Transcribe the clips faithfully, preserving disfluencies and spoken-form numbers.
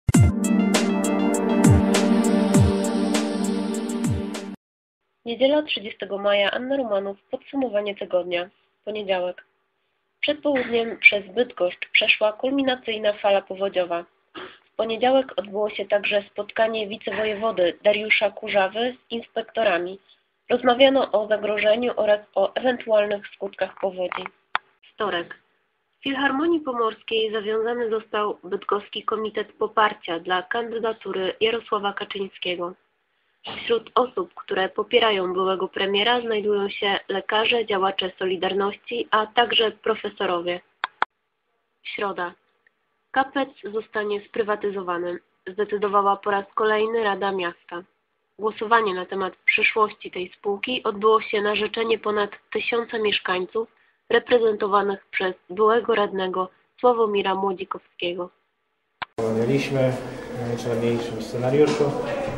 Niedziela trzydziestego maja, Anna Romanów, podsumowanie tygodnia. Poniedziałek. Przed południem przez Bydgoszcz przeszła kulminacyjna fala powodziowa. W poniedziałek odbyło się także spotkanie wicewojewody Dariusza Kurzawy z inspektorami. Rozmawiano o zagrożeniu oraz o ewentualnych skutkach powodzi. Wtorek. W Filharmonii Pomorskiej zawiązany został Bydgoski Komitet Poparcia dla kandydatury Jarosława Kaczyńskiego. Wśród osób, które popierają byłego premiera, znajdują się lekarze, działacze Solidarności, a także profesorowie. Środa. Kapec zostanie sprywatyzowany, zdecydowała po raz kolejny Rada Miasta. Głosowanie na temat przyszłości tej spółki odbyło się na życzenie ponad tysiąca mieszkańców reprezentowanych przez byłego radnego Sławomira Młodzikowskiego. Mieliśmy w najczarniejszym scenariuszu.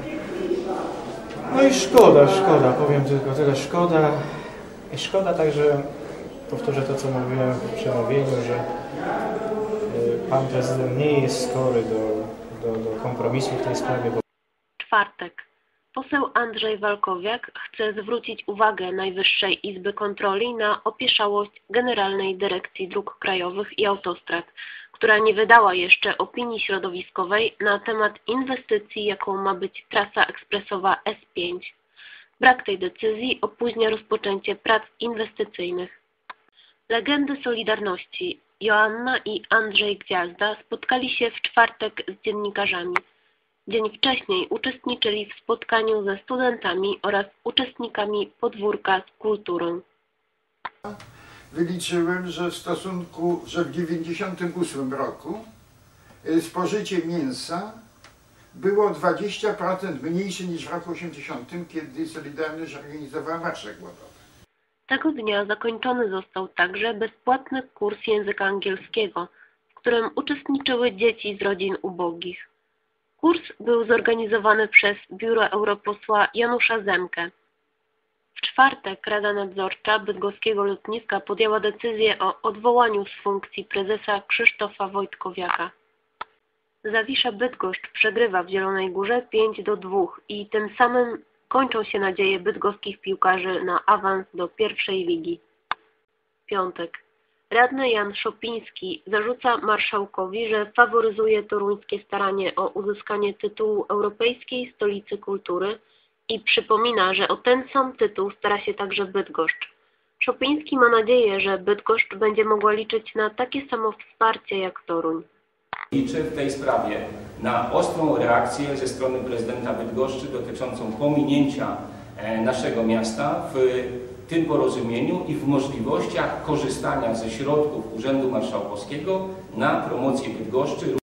No i szkoda, szkoda, powiem tylko tyle, szkoda. I szkoda także, powtórzę to, co mówiłem w przemówieniu, że pan prezydent nie jest skory do, do, do kompromisu w tej sprawie. Bo... Czwartek. Poseł Andrzej Walkowiak chce zwrócić uwagę Najwyższej Izby Kontroli na opieszałość Generalnej Dyrekcji Dróg Krajowych i Autostrad, która nie wydała jeszcze opinii środowiskowej na temat inwestycji, jaką ma być trasa ekspresowa S pięć. Brak tej decyzji opóźnia rozpoczęcie prac inwestycyjnych. Legendy Solidarności Joanna i Andrzej Gwiazda spotkali się w czwartek z dziennikarzami. Dzień wcześniej uczestniczyli w spotkaniu ze studentami oraz uczestnikami podwórka z kulturą. Wyliczyłem, że w stosunku, że w dziewięćdziesiątym ósmym roku spożycie mięsa było dwadzieścia procent mniejsze niż w roku osiemdziesiątym, kiedy Solidarność organizowała marsze głodowe. Tego dnia zakończony został także bezpłatny kurs języka angielskiego, w którym uczestniczyły dzieci z rodzin ubogich. Kurs był zorganizowany przez biuro europosła Janusza Zemkę. W czwartek Rada Nadzorcza Bydgoskiego Lotniska podjęła decyzję o odwołaniu z funkcji prezesa Krzysztofa Wojtkowiaka. Zawisza Bydgoszcz przegrywa w Zielonej Górze pięć do dwóch i tym samym kończą się nadzieje bydgoskich piłkarzy na awans do pierwszej ligi. Piątek. Radny Jan Szopiński zarzuca marszałkowi, że faworyzuje toruńskie staranie o uzyskanie tytułu Europejskiej Stolicy Kultury i przypomina, że o ten sam tytuł stara się także Bydgoszcz. Szopiński ma nadzieję, że Bydgoszcz będzie mogła liczyć na takie samo wsparcie jak Toruń. Liczę w tej sprawie na ostrą reakcję ze strony prezydenta Bydgoszczy dotyczącą pominięcia naszego miasta w tym porozumieniu i w możliwościach korzystania ze środków Urzędu Marszałkowskiego na promocję Bydgoszczy.